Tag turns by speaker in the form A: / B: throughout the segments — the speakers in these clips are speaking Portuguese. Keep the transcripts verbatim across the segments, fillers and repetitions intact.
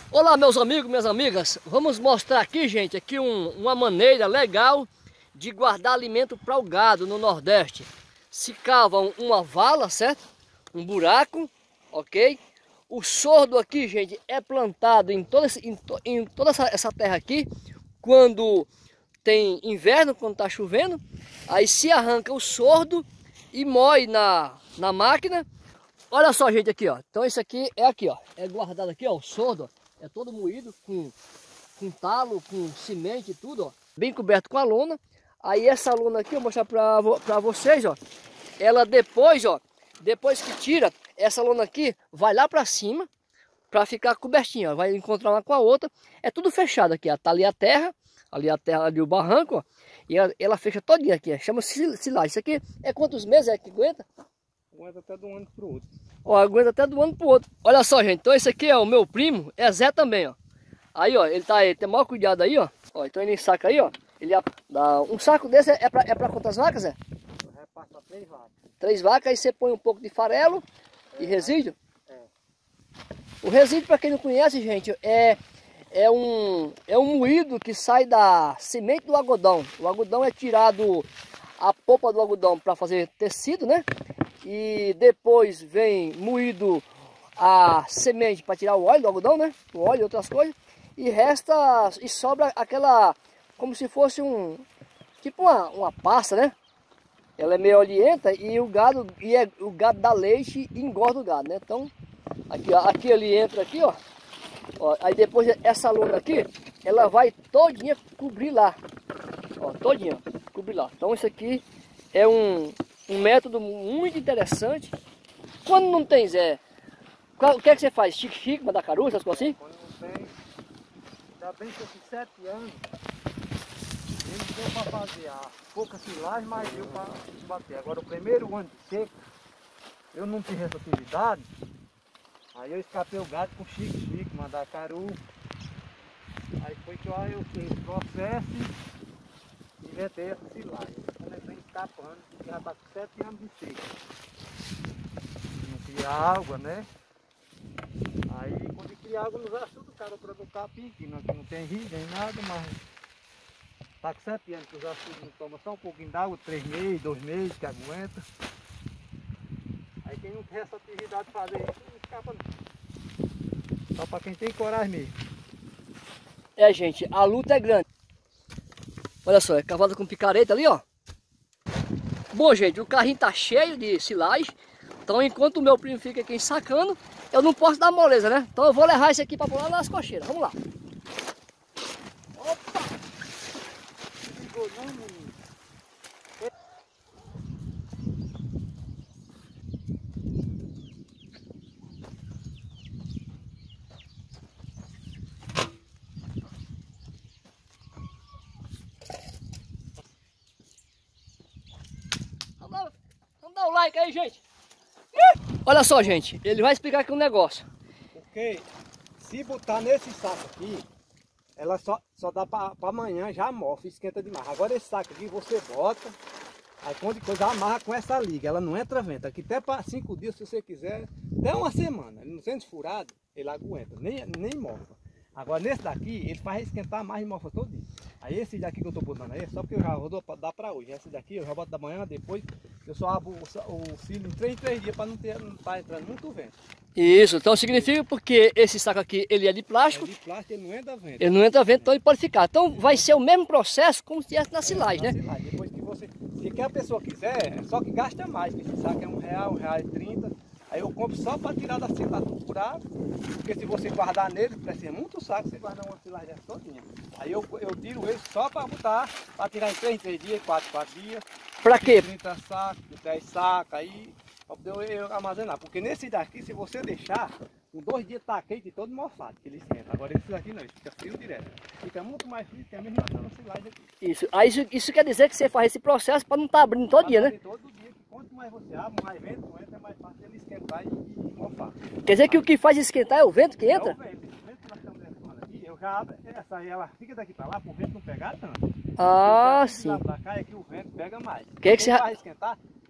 A: Olá meus amigos, minhas amigas, vamos mostrar aqui, gente, aqui um, uma maneira legal de guardar alimento para o gado no Nordeste. Se cava uma vala, certo? Um buraco, ok? O sordo aqui, gente, é plantado em toda, esse, em, to, em toda essa, essa terra aqui, quando tem inverno, quando está chovendo, aí se arranca o sordo e moe na, na máquina. Olha só, gente, aqui, ó. Então isso aqui é aqui, ó. É guardado aqui, ó, o sordo, ó. É todo moído com, com talo, com semente e tudo, ó. Bem coberto com a lona. Aí essa lona aqui, eu vou mostrar pra, pra vocês, ó. Ela depois, ó, depois que tira, essa lona aqui vai lá pra cima pra ficar cobertinha, ó. Vai encontrar uma com a outra. É tudo fechado aqui, ó. Tá ali a terra, ali a terra, ali o barranco, ó. E ela, ela fecha todinha aqui, ó. Chama silagem. Isso aqui é quantos meses é que aguenta?
B: Aguenta até de um ano pro outro.
A: Ó, aguenta até do ano pro outro. Olha só, gente. Então esse aqui é o meu primo, é Zé também, ó. Aí, ó, ele tá aí, tem maior cuidado aí, ó. Ó, então ele saca aí, ó. Ele dá um saco desse é pra, é pra quantas vacas, Zé?
B: Eu repasso pra três vacas.
A: Três vacas, aí você põe um pouco de farelo
B: É,
A: e resíduo.
B: É.
A: O resíduo, para quem não conhece, gente, é, é, um, é um moído que sai da semente do algodão. O algodão é tirado a polpa do algodão para fazer tecido, né? E depois vem moído a semente para tirar o óleo do algodão, né? O óleo e outras coisas. E resta, e sobra aquela, como se fosse um, tipo uma, uma pasta, né? Ela é meio oleenta e o gado, e é, o gado dá leite e engorda o gado, né? Então, aqui, ó, aqui ele entra aqui, ó. Ó. Aí depois essa lona aqui, ela vai todinha cobrir lá. Ó, todinha, cobrir lá. Então isso aqui é um... um método muito interessante. Quando não tem, Zé, qual, o que é que você faz? Chique-chique, mandacaru, essas coisas assim?
B: Quando não tem, ainda bem que eu fiz sete anos, ele deu para fazer a pouca silagem, mas deu para bater. Agora o primeiro ano de seca, eu não tive essa atividade, aí eu escapei o gado com chique-chique, mandacaru. Aí foi que eu, eu fiz o processo e inventei essa silagem. Quando eu venho escapando, porque já está com sete anos de seca. Não cria água, né? Aí quando cria água nos açudes, o cara produz o capim, que não, que não tem rio nem nada, mas está com sete anos que os açudes não tomam só um pouquinho d'água, três meses, dois meses que aguenta. Aí quem não tem essa atividade de fazer isso, não escapa não. Só para quem tem coragem mesmo.
A: É, gente, a luta é grande. Olha só, é cavada com picareta ali, ó. Bom, gente, o carrinho tá cheio de silagem. Então, enquanto o meu primo fica aqui sacando, eu não posso dar moleza, né? Então eu vou levar esse aqui para pular nas cocheiras. Vamos lá. Opa!
B: Ficou não, menino.
A: Vamos dar o like aí, gente. Olha só, gente, ele vai explicar aqui um negócio.
B: Porque se botar nesse saco aqui, ela só, só dá para amanhã, já mofa, esquenta demais. Agora esse saco aqui você bota, aí quando coisa amarra com essa liga, ela não entra vento. Aqui até para cinco dias, se você quiser, até uma semana, não sendo furado, ele aguenta, nem, nem mofa. Agora nesse daqui, ele faz esquentar mais e mofa todo dia. Aí esse daqui que eu tô botando aí, só porque eu já vou dar para hoje. Esse daqui eu já boto da manhã, depois eu só abro o, o cílio em três, três dias para não ter, não tá entrando muito vento.
A: Isso, então significa porque esse saco aqui, ele é de plástico.
B: É de plástico, ele não entra vento.
A: Ele não entra vento, então ele pode ficar. Então vai ser o mesmo processo como se estivesse na silagem,
B: é,
A: né?
B: na silagem. Depois que você, se que a pessoa quiser, só que gasta mais, porque esse saco é um real, um real e trinta. Aí eu compro só para tirar da silagem furar, porque se você guardar nele, precisa muito saco, você guardar uma silagem todinha. Aí eu, eu tiro ele só para botar, para tirar em três, três dias, quatro, quatro dias.
A: Para quê?
B: trinta sacos, dez sacos, aí para poder eu armazenar. Porque nesse daqui, se você deixar, com dois dias tá quente e todo mofado, que ele esquenta. Agora esse daqui não, ele fica frio direto. Fica muito mais frio que a mesma silagem aqui.
A: Isso, aí isso, isso quer dizer que você faz esse processo para não estar tá abrindo todo dia, né?
B: Todo dia, que quanto mais você abre, mais vento entra, é mais fácil ele esquentar e, e mofar.
A: Quer dizer que o que faz esquentar é o vento que entra?
B: É o vento, o vento que nós estamos levando aqui, eu já abro, essa aí ela fica daqui para lá, para o vento não pegar tanto.
A: Ah,
B: Se
A: sim.
B: lá para cá é que o vento pega mais.
A: Que é que você...
B: vai esquentar,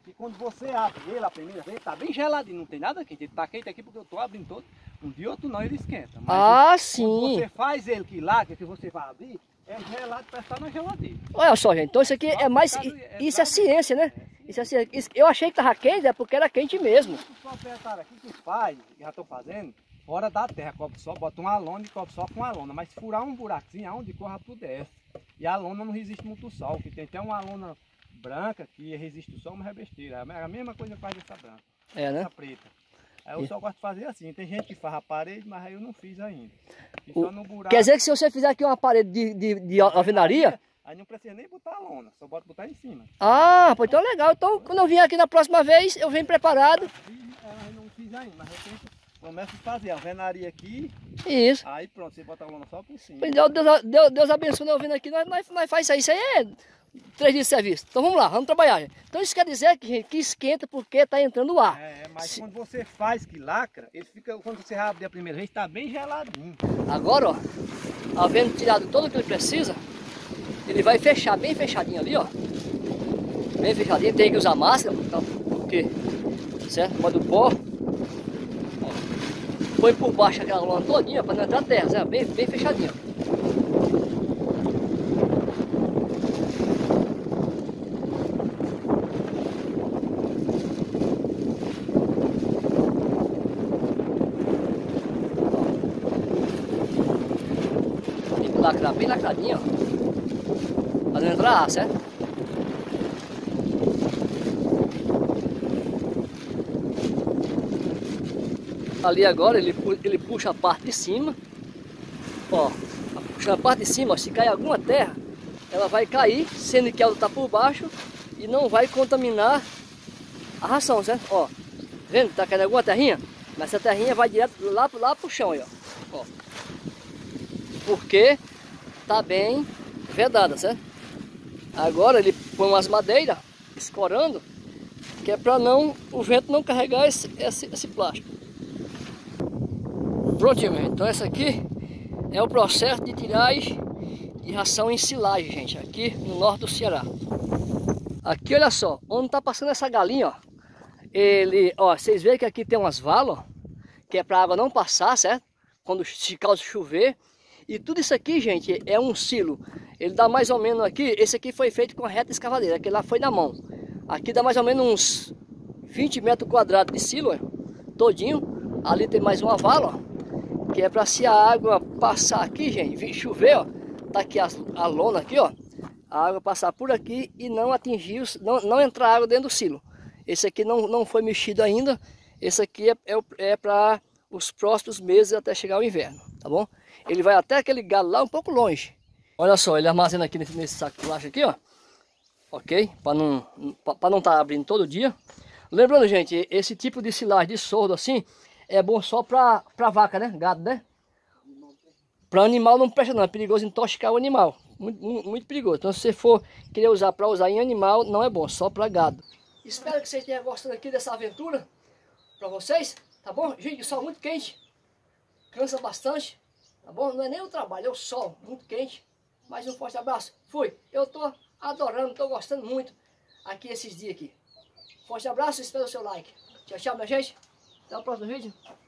B: que quando você abre ele a primeira vez, tá bem geladinho, não tem nada quente. Ele tá quente aqui porque eu tô abrindo todo. Um dia outro não, ele esquenta. Mas
A: Ah,
B: ele,
A: sim.
B: quando você faz ele que lacra, que você vai abrir, é gelado para estar na geladeira.
A: Olha só, gente, então isso aqui é mais... Isso é ciência, né? Isso é ciência. Isso- Eu achei que tava quente, é porque era quente mesmo.
B: Os proprietários aqui que faz, que já estão fazendo, fora da terra, cobre só, bota uma lona e cobre só com a lona. Mas se furar um buraquinho, aonde corra tudo desce. E a lona não resiste muito ao sol, que tem até uma lona branca que resiste ao sol, mas é besteira. É a mesma coisa que faz essa branca,
A: É, né?
B: essa preta. Aí eu
A: E-
B: só gosto de fazer assim. Tem gente que faz a parede, mas aí eu não fiz ainda. Fiz
A: O-
B: só no buraco.
A: Quer dizer que se você fizer aqui uma parede de, de, de alvenaria...
B: Aí não precisa nem botar a lona, só bota botar em cima.
A: Ah, pô, então legal. Então, quando eu vim aqui na próxima vez, eu venho preparado.
B: Fiz, eu não fiz ainda, mas eu tenho, começo a fazer a alvenaria aqui.
A: Isso.
B: Aí pronto, você bota a lona só por cima.
A: Deus, Deus, Deus, Deus abençoe nós vindo aqui, nós, nós, nós faz isso aí. Isso aí é três dias de serviço. Então vamos lá, vamos trabalhar. Gente. Então isso quer dizer que, gente, que esquenta porque está entrando o ar.
B: É, mas
A: Se-
B: quando você faz que lacra, ele fica, quando você abre a primeira vez, está bem geladinho.
A: Agora, ó, havendo tirado tudo o que ele precisa, ele vai fechar bem fechadinho ali, ó. Bem fechadinho, tem que usar máscara, então, porque, certo? Modo pó. Ó. Põe por baixo aquela lona todinha para não entrar terra, certo? Bem, bem fechadinho. Tem que lacrar bem lacradinho, ó. Para não entrar ar, certo? Ali agora ele, pu- ele puxa a parte de cima, ó, puxando a parte de cima, ó, se cair alguma terra, ela vai cair, sendo que ela está por baixo e não vai contaminar a ração, certo? Ó, vendo? Tá caindo alguma terrinha? Mas essa terrinha vai direto lá, lá pro chão, aí, ó. Ó. Porque tá bem vedada, certo? Agora ele põe umas madeiras escorando, que é para não o vento não carregar esse, esse, esse plástico. Prontinho, gente. Então essa aqui é o processo de tiragem de ração em silagem, gente, aqui no norte do Ceará. Aqui, olha só, onde tá passando essa galinha, ó, ele, ó, vocês veem que aqui tem umas valas, ó, que é para a água não passar, certo? Quando se causa chover. E tudo isso aqui, gente, é um silo. Ele dá mais ou menos aqui, esse aqui foi feito com a reta escavadeira, aquele lá foi na mão. Aqui dá mais ou menos uns vinte metros quadrados de silo, ó, todinho. Ali tem mais uma vala, ó, que é para se a água passar aqui, gente, vir chover, ó, tá aqui a, a lona aqui, ó, a água passar por aqui e não atingir, os, não, não entrar água dentro do silo. Esse aqui não, não foi mexido ainda, esse aqui é, é, é para os próximos meses até chegar o inverno, tá bom? Ele vai até aquele galo lá um pouco longe. Olha só, ele armazena aqui nesse, nesse saco de plástico aqui, ó, ok? Para não para não estar tá abrindo todo dia. Lembrando, gente, esse tipo de silagem de sordo assim é bom só para para vaca, né? Gado, né? Para animal não presta não, é perigoso intoxicar o animal. Muito, muito, muito perigoso. Então se você for querer usar para usar em animal, não é bom, só para gado. Espero que vocês tenham gostado aqui dessa aventura para vocês, tá bom? Gente, o sol muito quente, cansa bastante, tá bom? Não é nem o trabalho, é o sol muito quente. Mais um forte abraço. Fui. Eu tô adorando, tô gostando muito aqui esses dias aqui. Forte abraço, espero o seu like. Tchau, tchau, minha gente. Até o próximo vídeo.